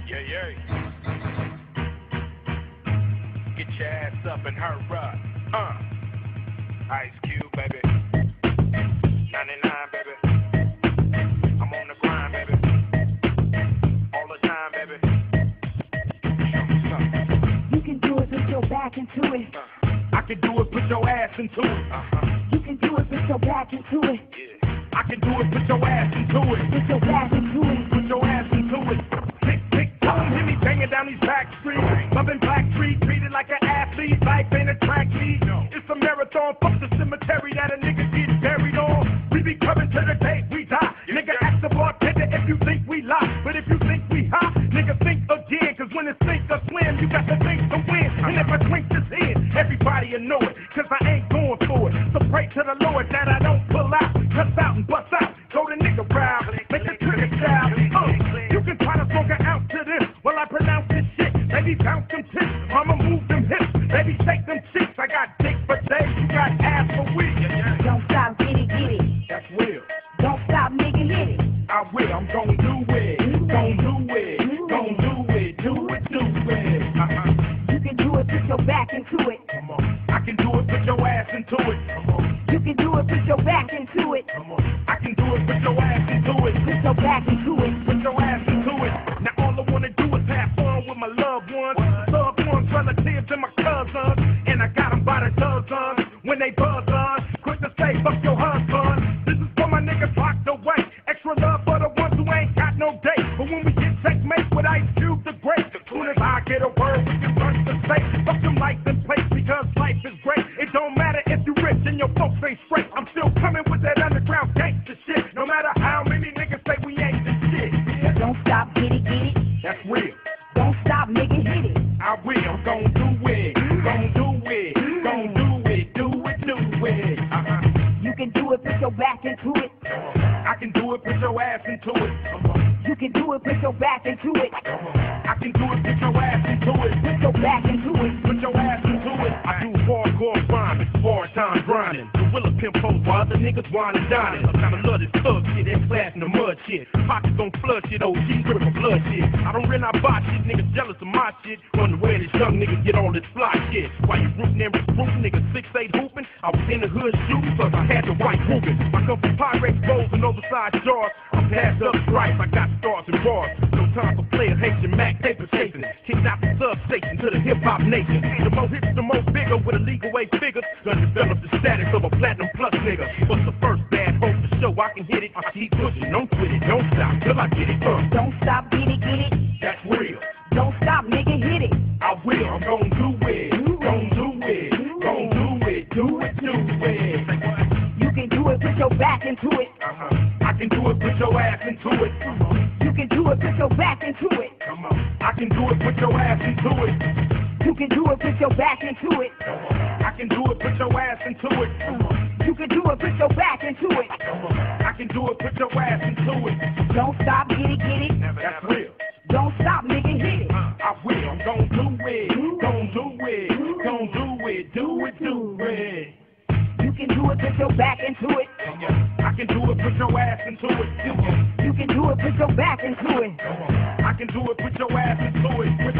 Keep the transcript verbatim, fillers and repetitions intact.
Yeah, yeah. Get your ass up and hurry up. Uh. Ice Cube, baby. ninety-nine, baby. I'm on the grind, baby. All the time, baby. Show me something. You can do it, put your back into it. Uh. I can do it, put your ass into it. Uh-huh. You can do it, put your back into it. Yeah. I can do it, put your ass into it. Put your back into it. Put your ass into it. Tick, tick, boom, hear me banging down these back streets. Loving Black Street, treated like an athlete. Life ain't a track meet. It's a marathon, fuck the cemetery that a nigga gets buried on. We be coming to the day we die. Nigga, ask the bartender if you think we lie. But if you think we hot, nigga, think again. Cause when it's sink or swim, you got to think to win. And if I drink this in, everybody will know it. Cause I ain't going for it. So pray to the Lord that I don't pull out, cuss out and bust out. Go the nigga round, make the trigger shout. Uh, you can try to smoke an ounce to this while I pronounce this shit. Baby, bounce them tits, I'ma move them hips. Baby, shake them cheeks. I got dick for days, you got ass for weeks. Don't stop, get it, get it. That's real. Don't stop, nigga, hit it. I will, I'm gon' do it. Gon' do it. Gon' do it. Do it, do it. Uh-huh. You can do it, put your back into it. Come on. I can do it, put your ass into it. Come on. You can do it, put your back into it. Come on. I can do it, put your ass into it. Put your back into it. Put your ass into it. Now all I wanna do is have fun with my loved ones. Loved ones, relatives, and my cousins. And I got them by the dozens. When they buzz on, quick to say, fuck your husband. This is for my niggas locked away. Extra love for the ones who ain't got no date. But when we get checkmate with Ice Cube the Great, as soon as I get a word, we can run to say, fuck them license plates because life is great. It don't matter if you rich and your folks ain't straight. I'm still coming with that underground gangster shit. No matter how many niggas say we ain't the shit. Yeah. Don't stop, get it, get it. That's real. Don't stop, nigga, hit it. I will, I'm gon' do it. Gon' do it. Gon' do it. Do it, do it. Uh-huh. You can do it, put your back into it. I can do it, put your ass into it. You can do it, put your back into it. I can do it, put your ass into it. Put your back into it. Put your ass into it. I do hardcore crime, it's hard time grinding. Gorilla pimp hoes while other niggas wine and dining. I kinda love this thug shit, that class in the mud shit. Pockets don't flood shit, O G grip for blood shit. I don't rent, I buy shit, niggas jealous of my shit. Wonder where this young nigga get all this fly shit. Why you rootin' and recruiting, niggas six eight hooping? I was in the hood shooting, plus I had the white hooping. I come from Pyrex bowls and oversized jars. I'm passed up stripes, I got stars and bars. No time for player Haitian Mac paper chasing. Kicked out the substation to the hip hop nation. The more hits, the more bigger with a legal way figures. Gonna develop the status of a platinum plus nigga. What's the first bad hope to show I can hit it? I keep pushing, don't quit it, don't stop till I get it. Uh. Don't stop, get it, get it. That's real. Don't stop, nigga, hit it. I will, I'm gon' do it. Gon' do it. Gon' do it. Do it, do it. You can do it, put your back into it. Uh-huh. I can do it, put your ass into it. Come on. You can do it, put your back into it. Come on. I can do it, put your ass into it. You can do it, put your back into it. I can do it, put your ass into it. You can do it, put your back into it. I can do it, put your ass into it. Don't stop, get it, get it. That's real. Don't stop, nigga, hit it. I will, I'm gon' do it. Gon' do it. Gon' do it. Do it, do it. You can do it, put your back into it. I can do it, put your ass into it. You can do it, put your back into it. I can do it, put your ass into it.